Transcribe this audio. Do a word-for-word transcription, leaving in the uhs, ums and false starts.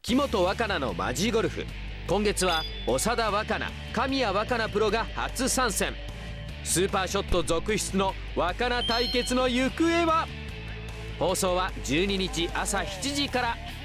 木本若菜のマジゴルフ。今月は長田若菜、神谷若菜プロが初参戦。スーパーショット続出の若菜対決の行方は。放送はじゅうににち朝しちじから。